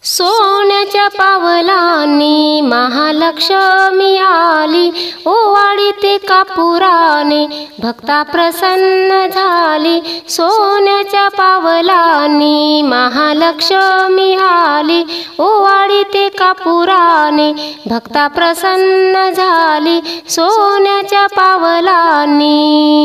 सोन्याच्या पावलांनी महालक्ष्मी आली, ओवाळीते कापुराने भक्ता प्रसन्न झाली। सोन्याच्या पावलांनी महालक्ष्मी आली, ओवाळीते कापुराने भक्ता प्रसन्न झाली। सोन्याच्या पावलांनी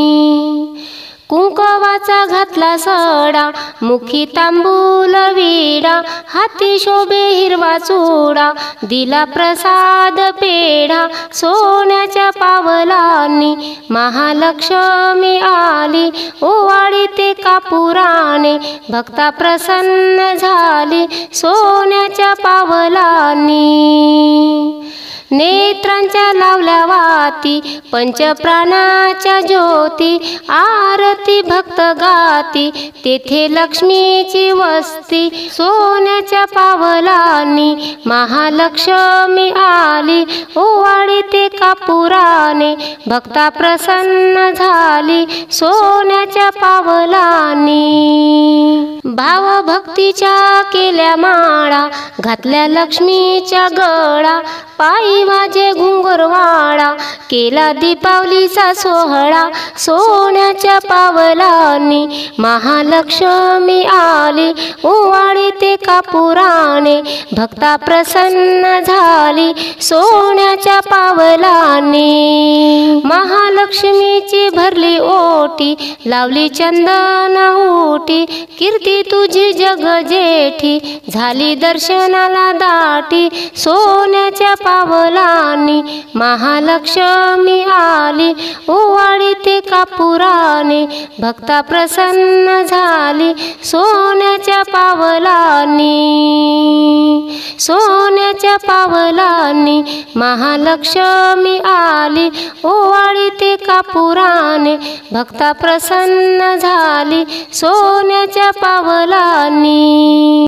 कुंकवाचा घातला सडा, मुखी तांबूल विडा, हाती शोभे हिरवा चूडा, दिला प्रसाद पेढा। सोन्याच्या पावलांनी महालक्ष्मी आली, ओवाळीते कापुराने भक्ता प्रसन्न झाली। सोन्याच्या पावलांनी नेत्रांच्या लावल्या वाती, पंचप्राणाच्या ज्योती, आरती भक्त गाती, तेथे लक्ष्मीची वस्ती। सोन्याच्या पावलांनी महालक्ष्मी आली, ओवाळीते कापुराने भक्ता प्रसन्न झाली। सोन्याच्या पावलांनी भावभक्तीच्या केल्या माळा, घातल्या लक्ष्मीच्या गळा, पायी वाजे घुंगुरवाळा, केला दीपावलीचा सोहळा। सोन्याच्या पावलांनी महालक्ष्मी आली, ओवाळीते कापुराने भक्ता प्रसन्न झाली। सोन्याच्या पावलांनी महालक्ष्मीची भरली ओटी, लावली चंदन उटी, कीर्ती तुझी जग जेठी, झाली दर्शनाला दाटी। सोन्याच्या पावलांनी महालक्ष्मी आली, ओवाळीते कापुराने भक्ता प्रसन्न झाली। सोन्याच्या पावलांनी सोन्याच्या पावलांनी महालक्ष्मी आली, ओवाळीते कापुराने भक्ता प्रसन्न झाली। सोन्याच्या पावलांनी